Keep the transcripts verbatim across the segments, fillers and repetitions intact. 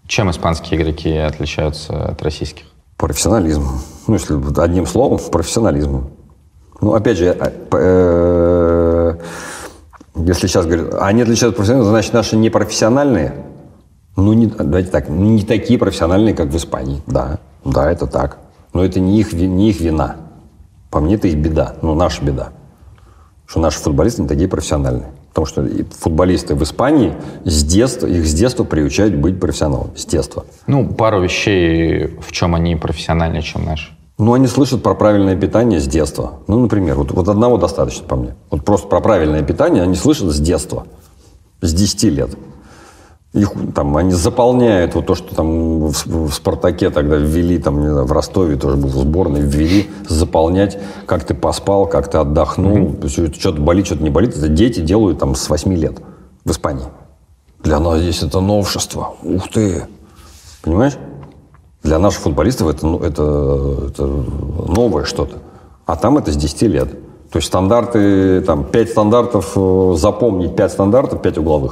Чем испанские игроки отличаются от российских? Профессионализмом. Ну, если одним словом, профессионализмом. Ну, опять же, э, если сейчас говорят, они отличаются профессионализмом, значит, наши непрофессиональные. Ну, не, давайте так, не такие профессиональные, как в Испании. Да, да, это так. Но это не их, не их вина. По мне, это их беда. Ну, наша беда. Что наши футболисты не такие профессиональные. Потому что футболисты в Испании с детства, их с детства приучают быть профессионалами. С детства. Ну, пару вещей, в чем они профессиональнее, чем наши. Ну, они слышат про правильное питание с детства. Ну, например, вот, вот одного достаточно по мне. Вот просто про правильное питание они слышат с детства. С десяти лет. Их, там, они заполняют вот то, что там в, в «Спартаке» тогда ввели, там, не знаю, в Ростове тоже был в сборной, ввели, заполнять, как ты поспал, как ты отдохнул, mm-hmm. что-то болит, что-то не болит. Это дети делают там с восьми лет в Испании. Для нас здесь это новшество. Ух ты! Понимаешь? Для наших футболистов это, ну, это, это новое что-то. А там это с десяти лет. То есть стандарты, там, пять стандартов, запомнить пять стандартов, пять угловых.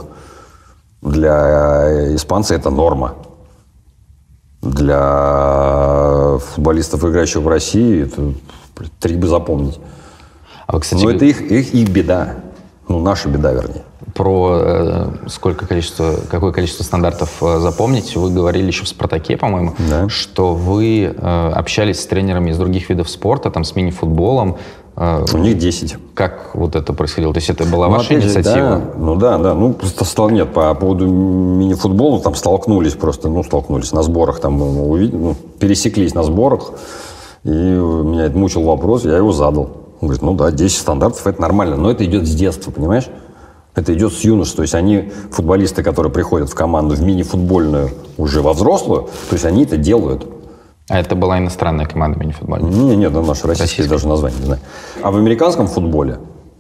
Для испанца это норма. Для футболистов, играющих в России, это три бы запомнить. А вы, кстати, но это их, их, их беда. Ну, наша беда, вернее. Про э, сколько количество, какое количество стандартов э, запомнить, вы говорили еще в «Спартаке», по-моему, да. что вы э, общались с тренерами из других видов спорта, там, с мини-футболом. Э, У них десять. Как вот это происходило? То есть это была ну, ваша же, инициатива? Да, ну да, да. Ну, просто стал, нет, по поводу мини-футбола там столкнулись просто, ну, столкнулись на сборах, там, увидели, ну, пересеклись на сборах, и меня это мучил вопрос, я его задал. Он говорит, ну да, десять стандартов, это нормально, но это идет с детства, понимаешь? Это идет с юношества. То есть они, футболисты, которые приходят в команду в мини-футбольную уже во взрослую, то есть они это делают. А это была иностранная команда мини-футбольная? Нет, нет, это наша российская, даже название не знаю. А в американском футболе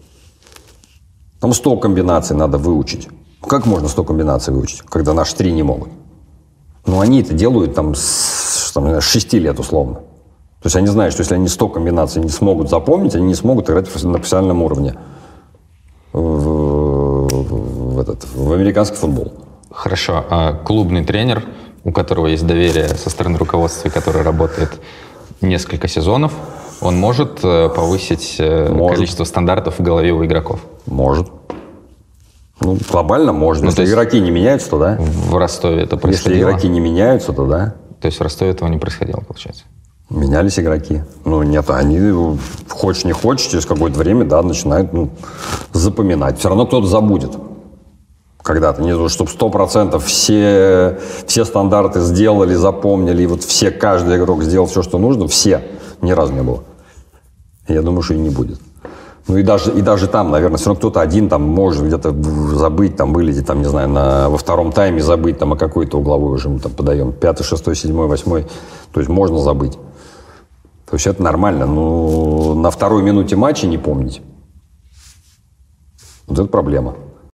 там сто комбинаций надо выучить. Как можно сто комбинаций выучить, когда наши три не могут? Ну, они это делают там с там, шести лет условно. То есть они знают, что если они сто комбинаций не смогут запомнить, они не смогут играть на профессиональном уровне в, в, в, этот, в американский футбол. Хорошо. А клубный тренер, у которого есть доверие со стороны руководства, который работает несколько сезонов, он может повысить может. количество стандартов в голове у игроков? Может. Ну, глобально может. Ну, если есть, игроки не меняются, то да. В Ростове это происходило? Если игроки не меняются, то да. То есть в Ростове этого не происходило, получается? Менялись игроки. Ну, нет, они, хочешь не хочешь, через какое-то время, да, начинают ну, запоминать. Все равно кто-то забудет. Когда-то, не знаю, чтобы сто процентов все, все стандарты сделали, запомнили, и вот все, каждый игрок сделал все, что нужно, все, ни разу не было. Я думаю, что и не будет. Ну и даже, и даже там, наверное, все равно кто-то один там может где-то забыть, там вылететь, там, не знаю, на, во втором тайме забыть, там, а какой-то угловой уже мы там подаем, пятый, шестой, седьмой, восьмой, то есть можно забыть. То есть это нормально, но на второй минуте матча не помнить. Вот это проблема.